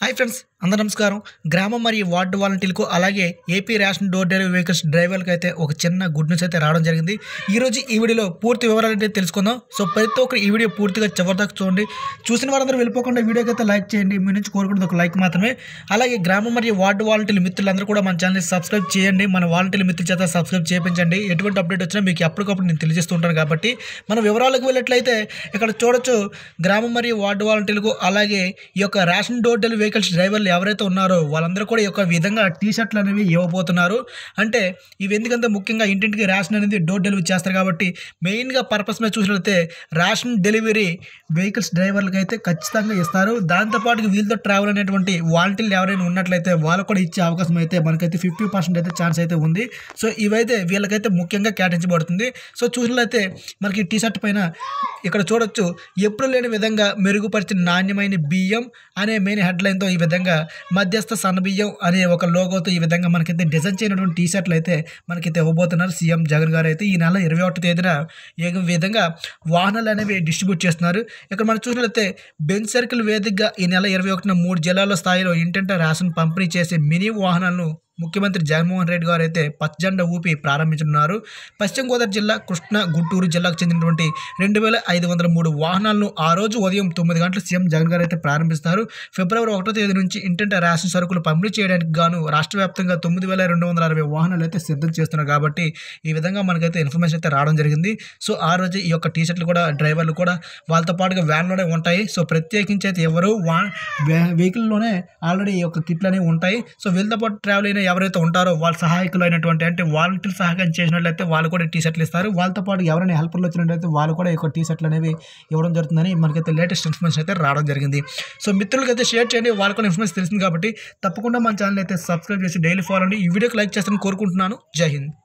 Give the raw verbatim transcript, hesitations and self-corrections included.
Hi friends, అందరూ నమస్కారం. గ్రామం మరియు వార్డు వాలంటీర్లకు అలాగే AP ration door delivery vehicles డ్రైవర్లకు అయితే ఒక చిన్న గుడ్ న్యూస్ అయితే రావడం జరిగింది. ఈరోజు ఈ వీడియోలో పూర్తి వివరాలు అయితే తెలుసుకుందాం. సో ప్రతి ఒక్కరు ఈ వీడియో పూర్తిగా చివరిదాకా చూడండి. చూసిన వారందరూ వెళ్ళిపోకుండా వీడియోకి అయితే లైక్ చేయండి. మీ నుంచి కోరుకునేది ఒక లైక్ మాత్రమే. అలాగే గ్రామం మరియు వార్డు వాలంటీర్ మిత్రులందరూ కూడా మన ఛానల్ని సబ్స్క్రైబ్ చేయండి. మన వాలంటీర్ మిత్రుల చేత సబ్స్క్రైబ్ చేయించండి. ఎటువంటి అప్డేట్ వచ్చినా మీకు ఎప్పటికప్పుడు నేను తెలియజేస్తుంటాను కాబట్టి మన వివరాలకు వెళ్ళినట్లయితే ఇక్కడ చూడొచ్చు. గ్రామం మరియు వార్డు వాలంటీర్లకు అలాగే ఈ యొక్క రేషన్ డోర్ డెలివరీ వెహికల్స్ డ్రైవర్లు ఎవరైతే ఉన్నారో వాళ్ళందరూ కూడా ఈ యొక్క విధంగా టీ షర్ట్లు అనేవి ఇవ్వబోతున్నారు. అంటే ఇవి ఎందుకంటే ముఖ్యంగా ఇంటింటికి రేషన్ అనేది డోర్ డెలివరీ చేస్తారు కాబట్టి మెయిన్గా పర్పస్ మీద చూసినట్లయితే రేషన్ డెలివరీ వెహికల్స్ డ్రైవర్లకు అయితే ఖచ్చితంగా ఇస్తారు. దాంతోపాటు వీళ్ళతో ట్రావెల్ అనేటువంటి వాలంటీర్లు ఎవరైనా ఉన్నట్లయితే వాళ్ళకు కూడా ఇచ్చే అవకాశం అయితే మనకైతే ఫిఫ్టీ పర్సెంట్ అయితే ఛాన్స్ అయితే ఉంది. సో ఇవైతే వీళ్ళకైతే ముఖ్యంగా కేటాయించబడుతుంది. సో చూసినట్లయితే మనకి టీ షర్ట్ పైన ఇక్కడ చూడొచ్చు, ఎప్పుడు లేని విధంగా మెరుగుపరిచిన నాణ్యమైన బియ్యం అనే మెయిన్ హెడ్లైన్తో ఈ విధంగా మధ్యస్థ సన్నబియ్యం అనే ఒక లోగోతో ఈ విధంగా మనకైతే డిజైన్ చేయనటువంటి టీ షర్ట్లు అయితే మనకైతే ఇవ్వబోతున్నారు సీఎం జగన్ గారు. అయితే ఈ నెల ఇరవై ఒకటో తేదీన ఈ విధంగా వాహనాలు అనేవి డిస్ట్రిబ్యూట్ చేస్తున్నారు. ఇక్కడ మనం చూసినట్లయితే బెంచ్ సర్కిల్ వేదికగా ఈ నెల ఇరవై ఒకటిన మూడు జిల్లాల స్థాయిలో ఇంటింటా రేషన్ పంపిణీ చేసే మినీ వాహనాలను ముఖ్యమంత్రి జగన్మోహన్ రెడ్డి గారు అయితే పచ్చజెండా ఊపి ప్రారంభించనున్నారు. పశ్చిమ గోదావరి జిల్లా, కృష్ణా, గుంటూరు జిల్లాకు చెందినటువంటి రెండు వేల ఐదు వందల మూడు వాహనాలను ఆ రోజు ఉదయం తొమ్మిది గంటల సీఎం జగన్ గారు అయితే ప్రారంభిస్తారు. ఫిబ్రవరి ఒకటో తేదీ నుంచి ఇంటింటా రేషన్ సరుకులు పంపిణీ చేయడానికి గాను రాష్ట్ర వ్యాప్తంగా తొమ్మిది వేల రెండు వందల అరవై వాహనాలు అయితే సిద్ధం చేస్తున్నారు. కాబట్టి ఈ విధంగా మనకైతే ఇన్ఫర్మేషన్ అయితే రావడం జరిగింది. సో ఆ రోజు ఈ యొక్క టీ షర్ట్లు కూడా డ్రైవర్లు కూడా వాళ్ళతో పాటుగా వ్యాన్లోనే ఉంటాయి. సో ప్రత్యేకించి అయితే ఎవరు వా వెహికల్లోనే ఆల్రెడీ ఈ యొక్క కిట్లు అనేవి ఉంటాయి. సో వీళ్ళతో పాటు ట్రావెల్ అయిన ఎవరైతే ఉంటారో వాళ్ళ సహాయకులు అయినటువంటి అంటే వాలంటీర్ సహాయం చేసినట్లయితే వాళ్ళు కూడా టీ షర్ట్లు ఇస్తారు. వాళ్ళతో పాటు ఎవరైనా హెల్పర్లు వచ్చినట్లయితే వాళ్ళు కూడా ఈ టీ షర్ట్లు అనేవి ఇవ్వడం జరుగుతుందని మనకైతే లేటెస్ట్ ఇన్ఫర్మేషన్ అయితే రావడం జరిగింది. సో మిత్రులకి అయితే షేర్ చేయండి, వాళ్ళకు కూడా ఇన్ఫర్మేషన్ తెలిసింది కాబట్టి తప్పకుండా మన ఛానల్ అయితే సబ్స్క్రైబ్ చేసి డైలీ ఫాలో అండి. ఈ వీడియోకి లైక్ చేస్తారని కోరుకుంటున్నాను. జై హింద్.